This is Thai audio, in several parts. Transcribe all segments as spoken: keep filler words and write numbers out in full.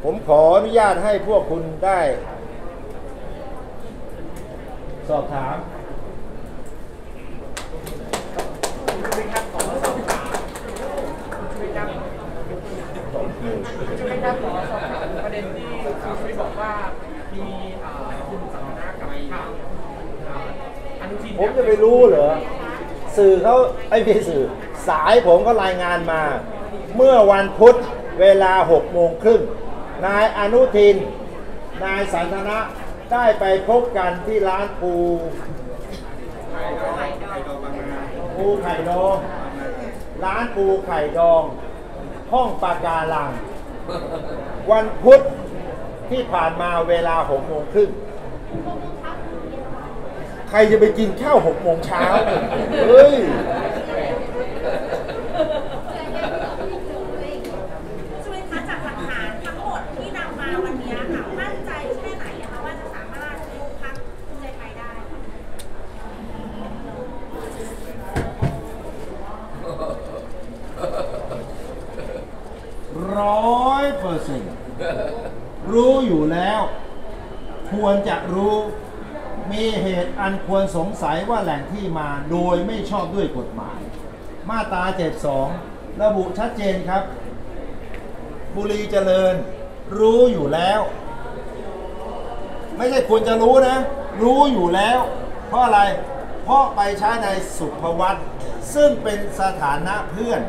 ผมขออนุญาตให้พวกคุณได้สอบถามใช่ไหมครับขอสอบถามใช่ไหมครับใช่ไหมครับขอสอบถามประเด็นที่คุณชูวิทย์บอกว่ามีคุณสันทนากับทางอนุทินผมจะไปรู้เหรอสื่อเขาไอ้พี่สื่อสายผมก็รายงานมาเมื่อวันพุธเวลาหกโมงครึ่งนายอนุทินนายสันทนะได้ไปพบกันที่ร้านปูปูไข่ดองร้านปูไข่ดองห้องปาการังวันพุธที่ผ่านมาเวลาหกโมงครึ่งใครจะไปกินข้าวหกโมงเช้าเฮ้ยช่วยคะจากหลักฐานทั้งหมดที่นำมาวันนี้ค่ะมั่นใจแค่ไหนคะว่าจะสามารถยุบพรรคภูมิใจไทยได้ร้อยเปอร์เซ็นต์รู้อยู่แล้วควรจะรู้มีเหตุอันควรสงสัยว่าแหล่งที่มาโดยไม่ชอบด้วยกฎหมายมาตราเจ็ดสิบสองระบุชัดเจนครับบุรีเจริญรู้อยู่แล้วไม่ใช่ควรจะรู้นะรู้อยู่แล้วเพราะอะไรเพราะไปใช้ในสุภวัตซึ่งเป็นสถานะเพื่อน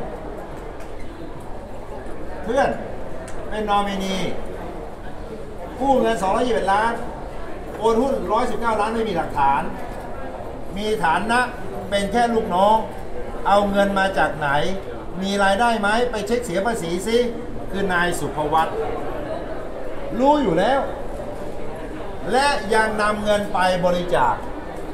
เพื่อนเป็นนอมินีกู้เงินสองร้อยยี่สิบล้านโอนหุ้นหนึ่งร้อยสิบเก้าล้านไม่มีหลักฐานมีฐานะเป็นแค่ลูกน้องเอาเงินมาจากไหนมีรายได้ไหมไปเช็คเสียภาษีซิคือนายสุภวัตรู้อยู่แล้วและยังนำเงินไปบริจาค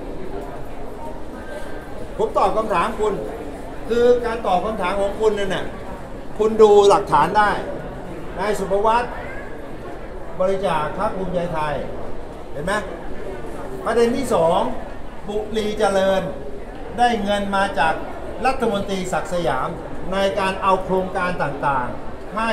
ผมตอบคำถามคุณคือการตอบคำถามของคุณนั่นน่ะคุณดูหลักฐานได้นายสุภวัตบริจาคพรรคภูมิใจไทยเห็นไหมประเด็นที่สองบุรีเจริญได้เงินมาจากรัฐมนตรีศักดิ์สยามในการเอาโครงการต่างๆให้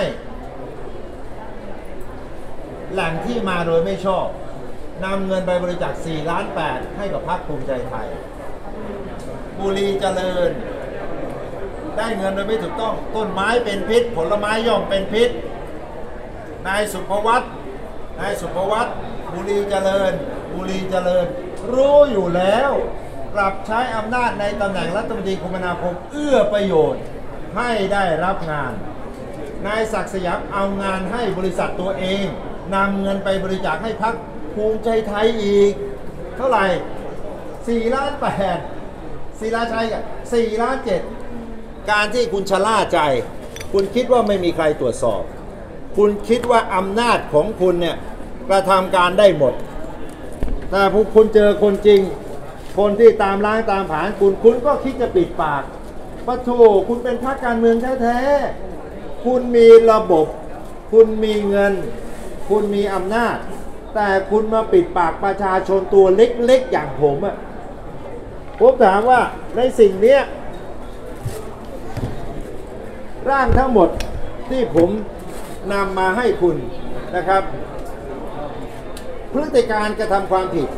แหล่งที่มาโดยไม่ชอบนำเงินไปบริจาคสี่ล้านแปดให้กับพรรคภูมิใจไทยบุรีเจริญได้เงินโดยไม่ถูกต้องต้นไม้เป็นพิษผลไม้ย่อมเป็นพิษนายสุภวัตนายสุภวัตบุรีเจริญบุรีเจริญรู้อยู่แล้วกลับใช้อำนาจในตำแหน่งรัฐมนตรีคมนาคมเอื้อประโยชน์ให้ได้รับงานนายศักดิ์สยามเอางานให้บริษัทตัวเองนำเงินไปบริจาคให้พรรคภูมิใจไทยอีกเท่าไหร่สี่ล้านแปดศิลาชัยกับสี่ล้านเจ็ดการที่คุณชะล่าใจคุณคิดว่าไม่มีใครตรวจสอบคุณคิดว่าอำนาจของคุณเนี่ยกระทำการได้หมดแต่พอคุณเจอคนจริงคนที่ตามล้างตามผานคุณคุณก็คิดจะปิดปากปะโถคุณเป็นพรรคการเมืองแท้ๆคุณมีระบบคุณมีเงินคุณมีอำนาจแต่คุณมาปิดปากประชาชนตัวเล็กๆอย่างผมอะผมถามว่าในสิ่งนี้ร่างทั้งหมดที่ผมนำมาให้คุณนะครับพฤติการกระทำความผิด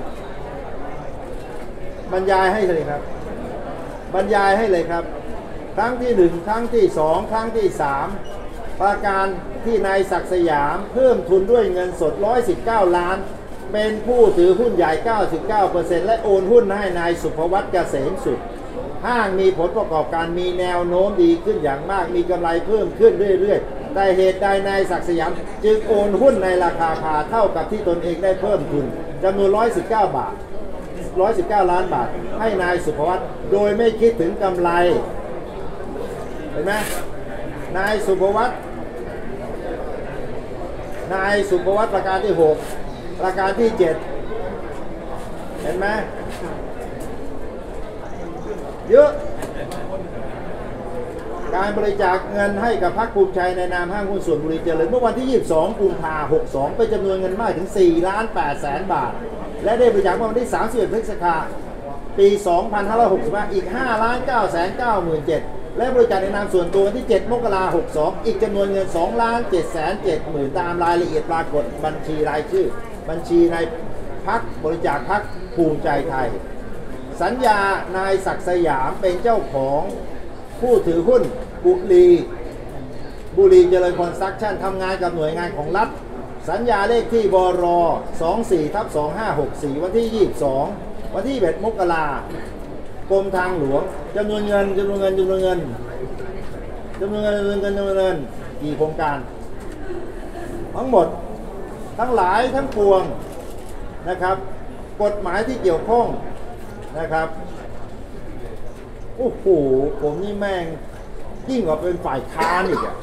บรรยายให้เลยครับบรรยายให้เลยครับครั้งที่หนึ่งครั้งที่สองครั้งที่สามประการที่นายศักดิ์สยามเพิ่มทุนด้วยเงินสดหนึ่งร้อยสิบเก้าล้านเป็นผู้ถือหุ้นใหญ่ เก้าสิบเก้าเปอร์เซ็นต์ และโอนหุ้นให้นายสุภวัตเกษมสุดห้างมีผลประกอบการมีแนวโน้มดีขึ้นอย่างมากมีกำไรเพิ่มขึ้นเรื่อยๆแต่เหตุใดนายศักดิ์สยามจึงโอนหุ้นในราคาพาเท่ากับที่ตนเองได้เพิ่มทุนจำนวนหนึ่งร้อยสิบเก้าบาทหนึ่งร้อยสิบเก้าล้านบาทให้นายสุภวัตโดยไม่คิดถึงกำไรเห็นไหมนายสุภวัตนายสุภวัตประการที่หกประการที่เจ็ดเห็นไหมเยอะการบริจาคเงินให้กับพรรคภูมิใจในนามห้างหุ้นส่วนบุรีเจริญเมื่อวันที่ยี่สิบสองกุมภาพันธ์หกสิบสองเป็นจำนวนเงินมากถึงสี่ล้านแปดแสนบาทและได้บริจาคเมื่อวันที่สามสิบเอ็ดพฤษภาคมปีสองพันห้าร้อยหกสิบห้าอีกห้าล้านเก้าแสนเก้าหมื่นเจ็ดและบริจาคในนามส่วนตัววันที่เจ็ดมกราคมหกสองอีกจำนวนเงินสองล้านเจ็ดแสนเจ็ดหมื่นตามรายละเอียดปรากฏบัญชีรายชื่อบัญชีในพรรคบริจาคพรรคภูมิใจไทยสัญญานายศักดิ์สยามเป็นเจ้าของผู้ถือหุ้นบุรีบุรีเจริญคอนสตรัคชั่นทำงานกับหน่วยงานของรัฐสัญญาเลขที่บร สองสี่ทับสองห้าหกสี่ วันที่ยี่สิบสองวันที่ยี่สิบเอ็ดมกราคมกรมทางหลวงจำนวนเงินจำนวนเงินจำนวนเงินจำนวนเงินจำนวนเงินจำนวนเงินกี่โครงการทั้งหมดทั้งหลายทั้งปวงนะครับกฎหมายที่เกี่ยวข้องนะครับโอ้โหผมนี่แม่งยิ่งกว่าเป็นฝ่ายค้านอีกอะ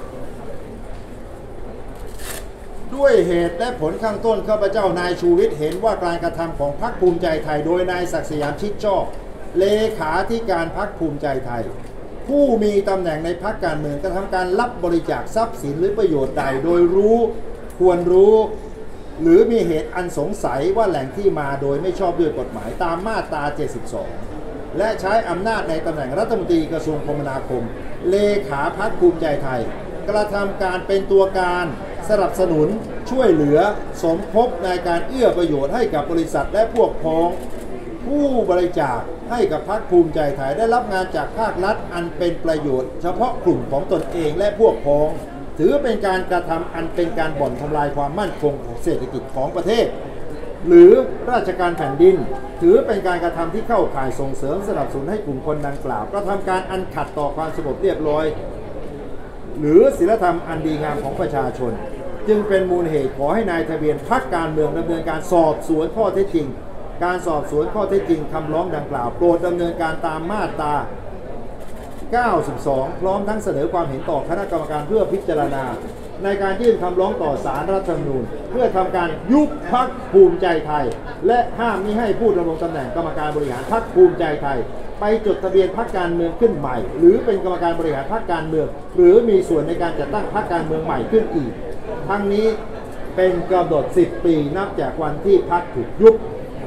ด้วยเหตุและผลข้างต้นข้าพเจ้านายชูวิทย์เห็นว่าการกระทำของพรรคภูมิใจไทยโดยนายศักดิ์สยามชิดชอบเลขาธิการพรรคภูมิใจไทยผู้มีตำแหน่งในพรรคการเมืองกระทำการรับบริจาคทรัพย์สินหรือประโยชน์ใดโดยรู้ควรรู้หรือมีเหตุอันสงสัยว่าแหล่งที่มาโดยไม่ชอบด้วยกฎหมายตามมาตราเจ็ดสิบสองและใช้อำนาจในตำแหน่งรัฐมนตรีกระทรวงคมนาคมเลขาพรรคภูมิใจไทยกระทำการเป็นตัวการสนับสนุนช่วยเหลือสมทบในการเอื้อประโยชน์ให้กับบริษัทและพวกพ้องผู้บริจาคให้กับพรรคภูมิใจไทยได้รับงานจากภาครัฐอันเป็นประโยชน์เฉพาะกลุ่มของตนเองและพวกพ้องถือเป็นการกระทำอันเป็นการบ่อนทำลายความมั่นคงของเศรษฐกิจของประเทศหรือราชการแผ่นดินถือเป็นการกระทำที่เข้าข่ายส่งเสริมสนับสนุนให้กลุ่มคนดังกล่าวกระทำการอันขัดต่อความสงบเรียบร้อยหรือศีลธรรมอันดีงามของประชาชนจึงเป็นมูลเหตุขอให้นายทะเบียนพรรคการเมืองดำเนินการสอบสวนข้อเท็จจริงการสอบสวนข้อเท็จจริงคำร้องดังกล่าวโปรดดำเนินการตามมาตราเก้าสิบสองพร้อมทั้งเสนอความเห็นต่อคณะกรรมการเพื่อพิจารณาในการยื่นคำร้องต่อศาลรัฐธรรมนูญเพื่อทำการยุบพรรคภูมิใจไทยและห้ามมิให้ผู้ดำรงตำแหน่งกรรมการบริหารพรรคภูมิใจไทยไปจดทะเบียนพรรคการเมืองขึ้นใหม่หรือเป็นกรรมการบริหารพรรคการเมืองหรือมีส่วนในการจัดตั้งพรรคการเมืองใหม่ขึ้นอีกทั้งนี้เป็นกำหนดสิบปีนับจากวันที่พรรคถูกยุบ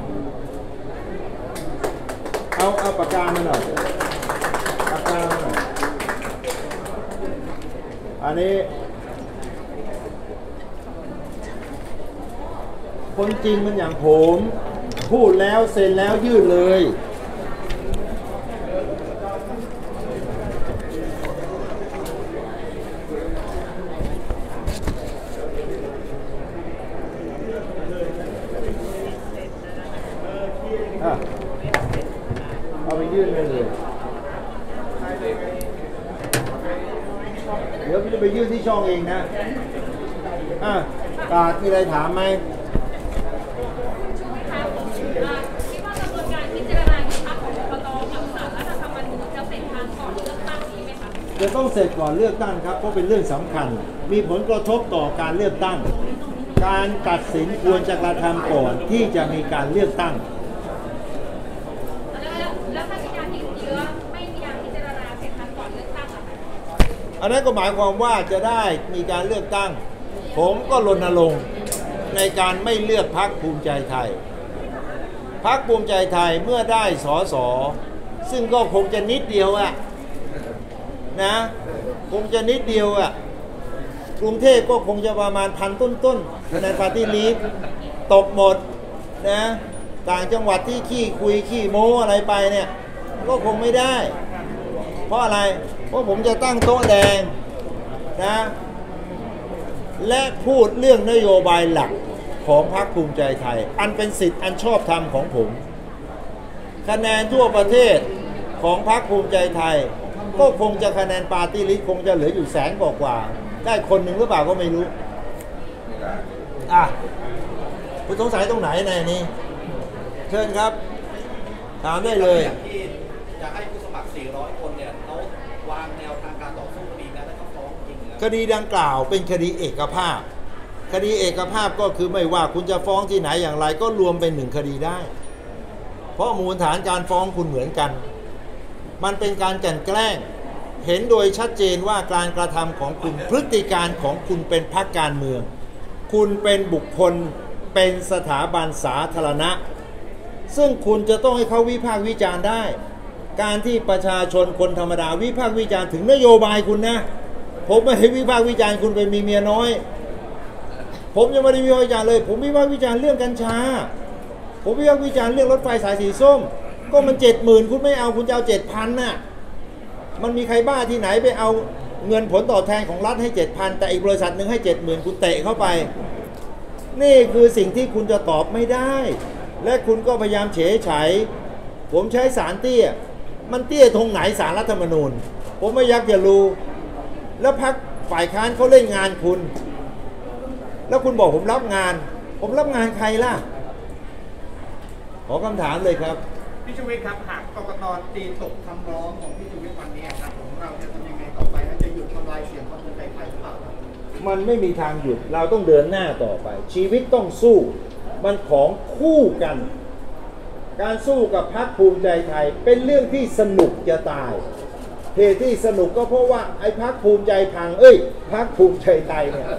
เอาเอาปากกามาหน่อยปากกามาหน่อยอันนี้คนจริงมันอย่างผมพูดแล้วเซ็นแล้วยื่นเลยอ่ะเอาไปยื่นเลยเลยเดี๋ยวพี่จะไปยื่นที่ช่องเองนะอ่ะตามีอะไรถามไหมคิดว่ากระบวนการพิจารณายุบพรรคของกกตกับศาลรัฐธรรมนูญจะเสร็จทันก่อนเลือกตั้งนี้ไหมคะจะต้องเสร็จก่อนเลือกตั้งครับเพราะเป็นเรื่องสำคัญมีผลกระทบต่อการเลือกตั้งการตัดสินควรจะกระทำก่อนที่จะมีการเลือกตั้งแล้วถ้ามีการยืดเยื้อไม่มีการพิจารณาเสร็จทันก่อนเลือกตั้งอะอันนั้นก็หมายความว่าจะได้มีการเลือกตั้งผมก็รณรงค์ในการไม่เลือกพรรคภูมิใจไทยพรรคภูมิใจไทยเมื่อได้สสซึ่งก็คงจะนิดเดียวอะนะคงจะนิดเดียวอะกรุงเทพก็คงจะประมาณพันต้นๆในปาร์ตี้ลิสต์ตกหมดนะต่างจังหวัดที่ขี้คุยขี้โม้อะไรไปเนี่ยก็คงไม่ได้เพราะอะไรเพราะผมจะตั้งโต๊ะแดงนะและพูดเรื่องนโยบายหลักของพรรคภูมิใจไทยอันเป็นสิทธิ์อันชอบธรรมของผมคะแนนทั่วประเทศของพรรคภูมิใจไทยก็คงจะคะแนนปาร์ตี้ลิสต์คงจะเหลืออยู่แสนกว่าๆได้คนหนึ่งหรือเปล่าก็ไม่รู้อ่ะคุณสงสัยตรงไหนในนี้เชิญครับถามได้เลยที่จะให้ผู้สมัครสี่ร้อยคนเนี่ยเขาวางแนวทางการต่อสู้คดีนั้นแล้วก็ฟ้องจริงคดีดังกล่าวเป็นคดีเอกภาพคดีเอกภาพก็คือไม่ว่าคุณจะฟ้องที่ไหนอย่างไรก็รวมเป็นหนึ่งคดีได้เพราะมูลฐานการฟ้องคุณเหมือนกันมันเป็นการกลั่นแกล้งเห็นโดยชัดเจนว่าการกระทำของคุณพฤติการของคุณเป็นพรรคการเมืองคุณเป็นบุคคลเป็นสถาบันสาธารณะซึ่งคุณจะต้องให้เขาวิพากษ์วิจารณ์ได้การที่ประชาชนคนธรรมดาวิพากษ์วิจารณ์ถึงนโยบายคุณนะผมไม่ให้วิพากษ์วิจารณ์คุณไปมีเมียน้อยผมยังไม่ได้วิพากษ์วิจารณ์เลยผมวิพากษ์วิจารณ์เรื่องกัญชาผมวิพากษ์วิจารณ์เรื่องรถไฟสายสีส้มก็มันเจ็ดหมื่นคุณไม่เอาคุณจะเอาเจ็ดพันน่ะมันมีใครบ้าที่ไหนไปเอาเงินผลตอบแทนของรัฐให้เจ็ดพันแต่อีกบริษัทหนึ่งให้เจ็ดหมื่นคุณเตะเข้าไปนี่คือสิ่งที่คุณจะตอบไม่ได้และคุณก็พยายามเฉยไฉผมใช้สารเตี้ยมันเตี้ยตรงไหนสารรัฐธรรมนูญผมไม่อยากจะรู้แล้วพรรคฝ่ายค้านเขาเล่นงานคุณแล้วคุณบอกผมรับงานผมรับงานใครล่ะขอคำถามเลยครับพี่ชูวิทย์ครับหากกกต.ตีตกคำร้องของพี่ชูวิทย์วันนี้ครับผมเราจะทำยังไงต่อไปจะหยุดทำลายเสียงของคนไทยหรือเปล่ามันไม่มีทางหยุดเราต้องเดินหน้าต่อไปชีวิตต้องสู้มันของคู่กันการสู้กับพรรคภูมิใจไทยเป็นเรื่องที่สนุกจะตายเหตุที่สนุกก็เพราะว่าไอ้พรรคภูมิใจพังเอ้ยพรรคภูมิใจไทยเนี่ย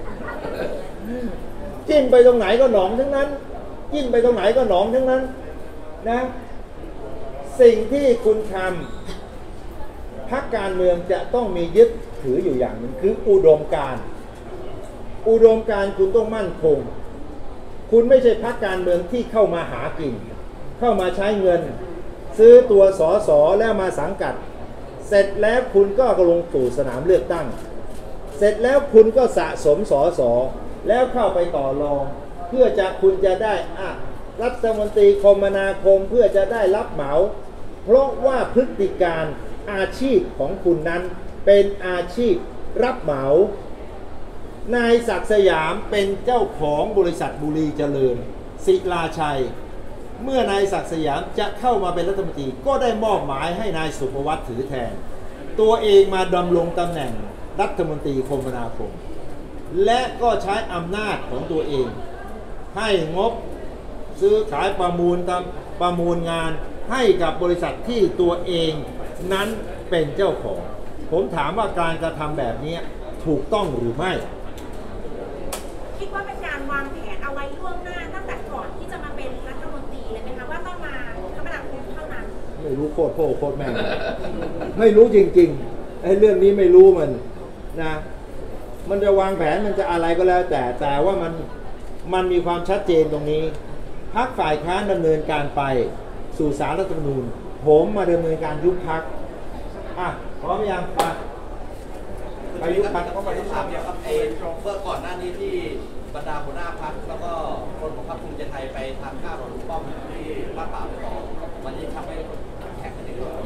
จิ้มไปตรงไหนก็หนองทั้งนั้นจิ้มไปตรงไหนก็หนองทั้งนั้นนะสิ่งที่คุณทำพรรคการเมืองจะต้องมียึดถืออยู่อย่างหนึ่งคืออุดมการณ์อุดมการณ์คุณต้องมั่นคงคุณไม่ใช่พรรคการเมืองที่เข้ามาหากินเข้ามาใช้เงินซื้อตัวสอสอแล้วมาสังกัดเสร็จแล้วคุณก็ลงสู่สนามเลือกตั้งเสร็จแล้วคุณก็สะสมสอสอแล้วเข้าไปต่อรองเพื่อจะคุณจะได้อะรัฐมนตรีคมนาคมเพื่อจะได้รับเหมาเพราะว่าพฤติการอาชีพของคุณนั้นเป็นอาชีพรับเหมานายศักดิ์สยามเป็นเจ้าของบริษัทบุรีเจริญศิลาชัยเมื่อนายศักดิ์สยามจะเข้ามาเป็นรัฐมนตรีก็ได้มอบหมายให้นายสุภวัฒน์ถือแทนตัวเองมาดำรงตำแหน่งรัฐมนตรีคมนาคมและก็ใช้อำนาจของตัวเองให้งบซื้อขายประมูลตามประมูลงานให้กับบริษัทที่ตัวเองนั้นเป็นเจ้าของผมถามว่าการกระทำแบบนี้ถูกต้องหรือไม่คิดว่าเป็นการวางแผนเอาไว้ล่วงหน้าตั้งแต่ก่อนที่จะมาเป็นรัฐมนตรีเลยไหมคะว่าต้องมาคมนาคมเท่านั้นไม่รู้โคตรโคตรโคตรแม่ไม่รู้จริงๆไอ้เรื่องนี้ไม่รู้มันนะมันจะวางแผนมันจะอะไรก็แล้วแต่แต่ว่ามันมันมีความชัดเจนตรงนี้พรรคฝ่ายค้านดำเนินการไปสู่ศาลรัฐธรรมนูญผมมาดำเนินการยุบพรรคอ่ะพร้อมยังไปไปยุบพรรคก็ไปถามเดียวครับเอเมื่อก่อนหน้านี้ที่บรรดาหัวหน้าพรรคแล้วก็คนของพรรคภูมิใจไทยไปทานข้าวกับลุงป้อมที่ลาดพร้าวต่อวันนี้ทำให้แข่งกันอีกแล้ว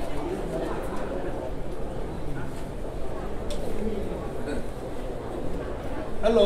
ฮัลโหล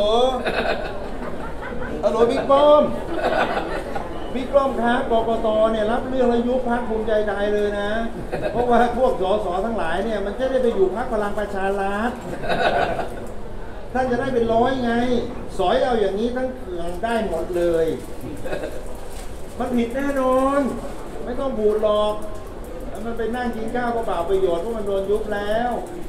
ฮัลโหลบิ๊กป้อมบิ๊กป้อมครับกกตเนี่ยรับเรื่องแล้วยุบพรรคภูมิใจไทยเลยนะเพราะว่าพวกสสทั้งหลายเนี่ยมันจะได้ไปอยู่พรรคพลังประชารัฐท่านจะได้เป็นร้อยไงสอยเอาอย่างนี้ทั้งเครื่องได้หมดเลยมันผิดแน่นอนไม่ต้องบูดหรอกมันไปนั่งกินข้าวก็เปล่าประโยชน์เพราะมันโดนยุบแล้ว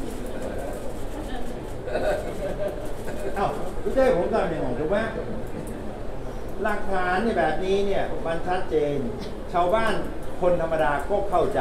เอ้ารู้ใจผมทำยังไงถูกไหมหลักฐานในแบบนี้เนี่ยมันชัดเจนชาวบ้านคนธรรมดาก็เข้าใจ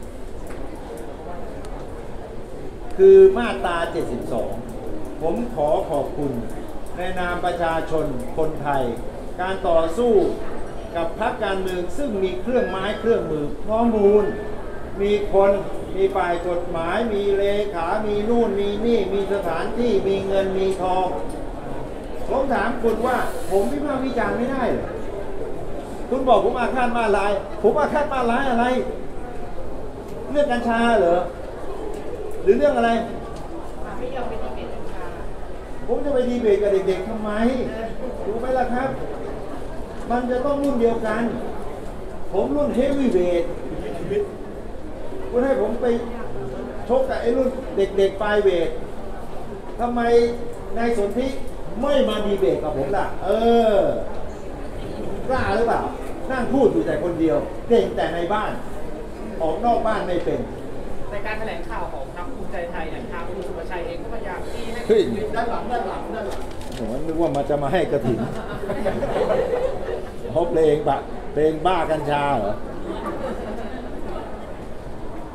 คือมาตราเจ็ดสิบสองผมขอขอบคุณในนามประชาชนคนไทยการต่อสู้กับพรรคการเมืองซึ่งมีเครื่องไม้เครื่องมือข้อมูลมีคนมีฝ่ายกฎหมายมีเลขามีนู่นมีนี่มีสถานที่มีเงินมีทองผมถามคุณว่าผมวิพากษ์วิจารณ์ไม่ได้เหรอคุณบอกผมอาฆาตมาร้ายผมอาฆาตมาร้ายอะไรเรื่องกัญชาเหรอหรือเรื่องอะไรไม่ยอมไปดีเบตกัญชาผมจะไปดีเบตกับเด็กๆทำไมรู้ไหมล่ะครับมันจะต้องรุ่นเดียวกันผมรุ่นเฮฟวีเวทคุณให้ผมไปชกกับไอ้รุ่นเด็กๆปลายเวททำไมนายสนธิไม่มาดีเบตกับผมล่ะเออกล้าหรือเปล่านั่งพูดอยู่แต่คนเดียวเก่งแต่ในบ้านออกนอกบ้านไม่เป็นในการแถลงข่าวของพรรคภูมิใจไทยเนี่ยทางคุณสุภชัยเองก็พยายามที่ให้ยืนด้านหลังด้านหลังด้านหลังผมนึกว่ามันจะมาให้กระถิ่นเขาเพลงบะเพลงบ้ากัญชาเหรอ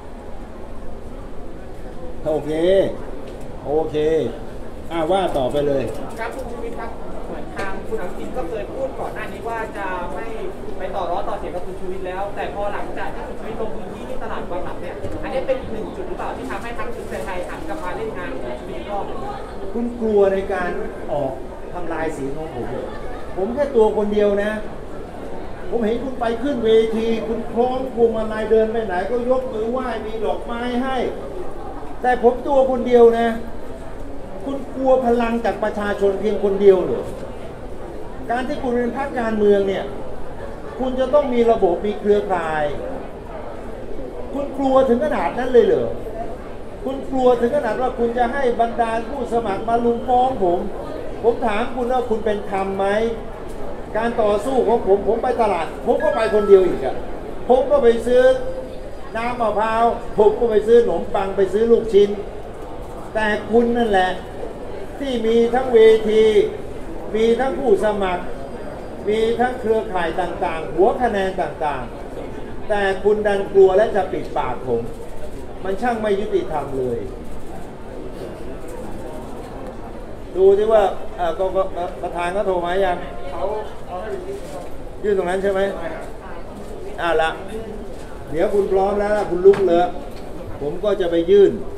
โอเคโอเคอ่าว่าต่อไปเลยครับคุณชูวิทย์ครับเหมือนทางคุณอนุทินก็เคยพูดก่อนหน้านี้ว่าจะไม่ไปต่อร้อต่อเสียงกับคุณชูวิทย์แล้ว แต่พอหลังจากที่คุณชูวิทย์ลงพื้นที่ที่ตลาดบางหลักเนี่ยอันนี้เป็นอีกหนึ่งจุดหรือเปล่าที่ทำให้ทางภูมิใจไทยหันกลับมาเล่นงานคุณชูวิทย์อีกรอบหนึ่งคุณกลัวในการออกทำลายเสียงของผมเหรอผมแค่ตัวคนเดียวนะ ผมเห็นคุณไปขึ้นเวที คุณคล้องพวงมาลัยเดินไปไหนก็ยกมือไหว้มีดอกไม้ให้ แต่ผมตัวคนเดียวนะ คุณกลัวพลังจากประชาชนเพียงคนเดียวเหรอการที่คุณเป็นพรรคการเมืองเนี่ย คุณจะต้องมีระบบมีเครือข่าย คุณกลัวถึงขนาดนั้นเลยเหรอคุณกลัวถึงขนาดว่าคุณจะให้บรรดาผู้สมัครมาลุมฟ้องผม ผมถามคุณว่าคุณเป็นธรรมไหมการต่อสู้ของผมผมไปตลาดผมก็ไปคนเดียวอีกอะผมก็ไปซื้อน้ำมะพร้าวผมก็ไปซื้อขนมปังไปซื้อลูกชิ้นแต่คุณนั่นแหละที่มีทั้งเวทีมีทั้งผู้สมัครมีทั้งเครือข่ายต่างๆหัวคะแนนต่างๆแต่คุณดันกลัวและจะปิดปากผมมันช่างไม่ยุติธรรมเลยดูที่ว่าก็ประธานก็โทรมายังเขาเขาให้ยื่นตรงนั้นใช่ไหมอ่าละเดี๋ยวคุณพร้อมแล้วคุณลุกเลยผมก็จะไปยื่น